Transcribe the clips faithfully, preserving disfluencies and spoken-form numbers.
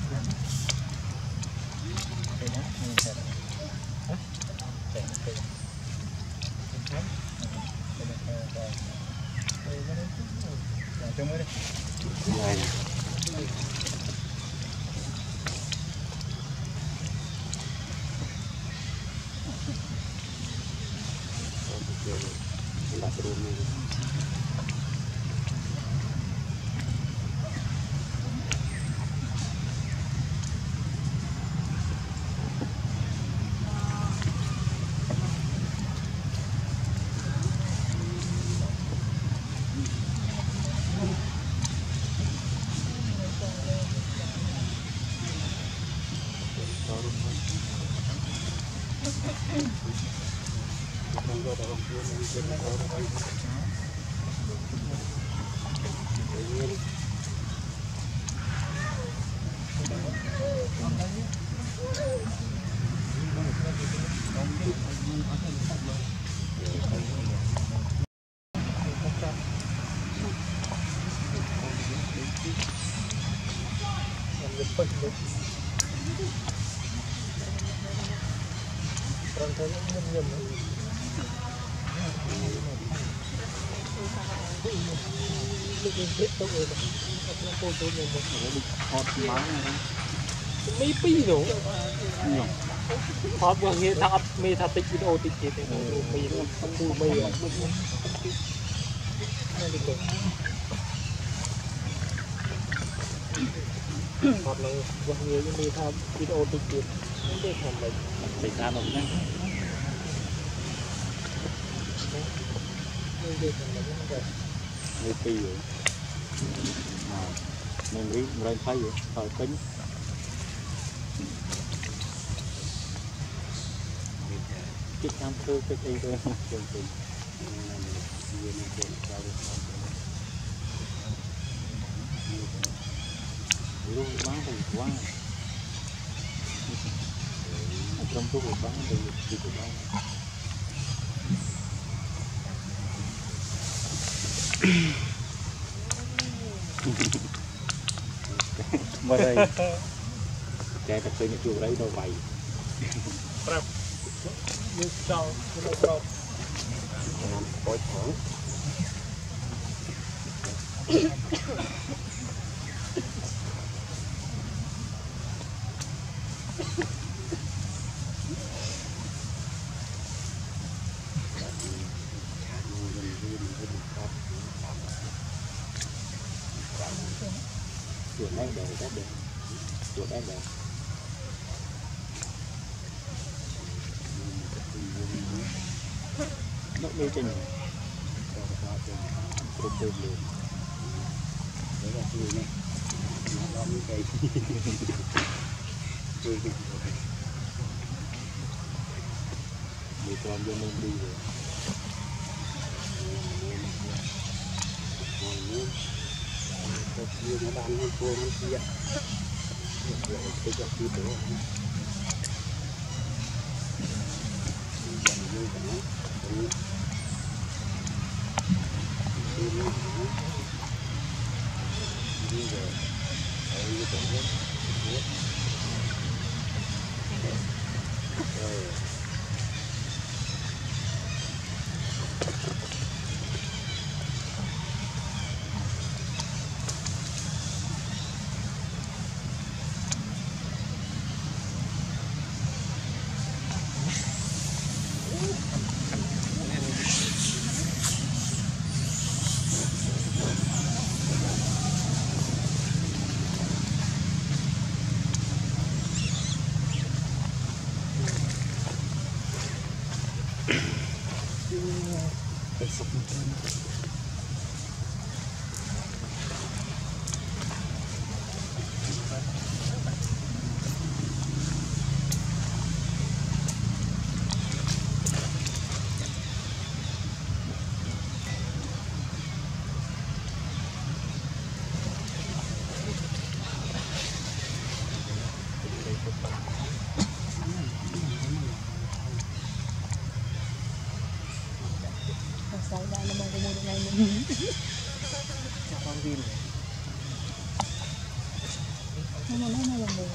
mấy pi rồi hot qua nghe thằng mê thằng tích video tích chết này mê không vui mê hot này qua nghe mê thằng video tích chết không để làm gì để làm một cái mấy pi rồi mình nghĩ mình thấy vậy thời tính cái cam khô cái gì đó chân tình luôn bán thì quá trong thuốc bán thì chỉ có bán mà đây chạy tập sinh chuột đấy đâu vậy như sau như sau coi thoáng chuột đấy đều rất đẹp chuột đấy đẹp nó đi trên này từ từ liền đấy là từ này nó như cây bị con vô nên đi rồi nhiều nó đang hơn cua hơn kia cái chọc kia nữa con pin Ano na na lang mo.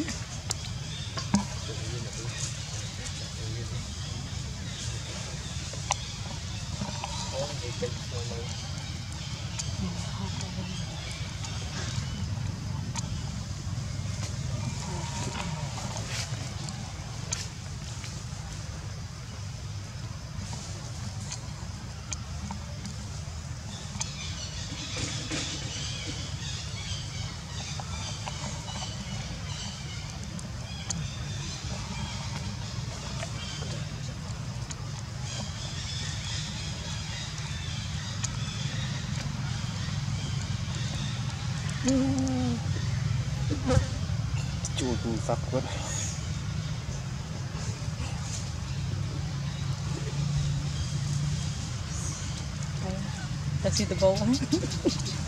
Chua cùng sắc quá. Kasi the bowl.